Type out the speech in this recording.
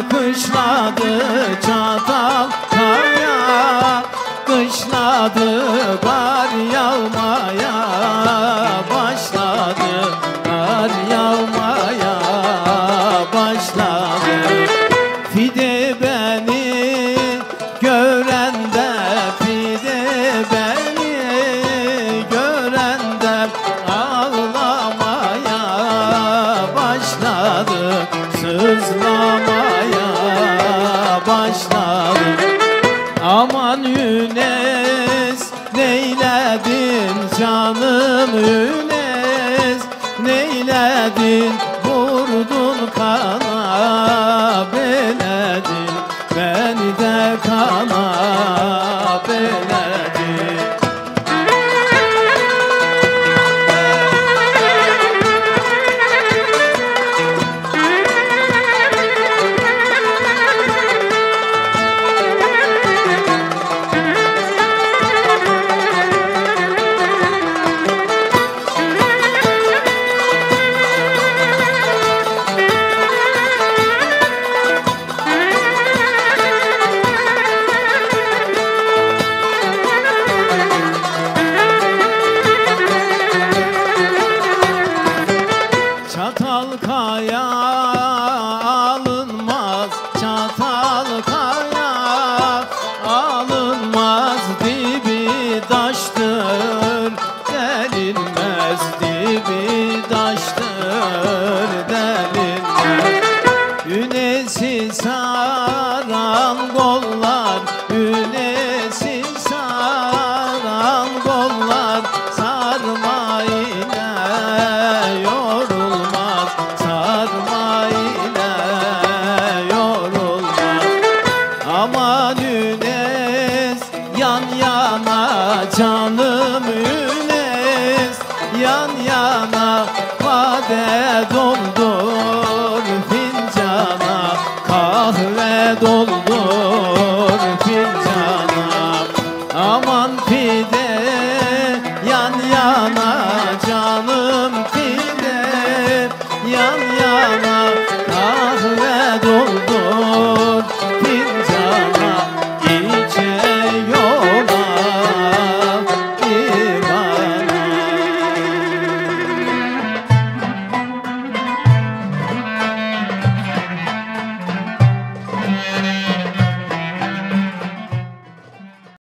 kışladı çatal kaya, kışladı kar yağmaya başladı, kar yağmaya başladı. Fide beni görende, fide beni görende ağlamaya başladı, sızlamaya başladı. Aman Yünes, neyledin canım Yünes, neyledin, vurdun kana beledin, beni de kana beledin. Çatal kaya alınmaz, çatal kaya alınmaz, dibi taştır delinmez, dibi taştır delinmez. Güneşi saran kollar, güneşi saran kollar sarma ile yorulmaz, sarma ile yorulmaz. Aman Yünes, yan yana canım Yünes, yan yana vade doldur fincana, kahve doldur fincana. Aman pide yan yana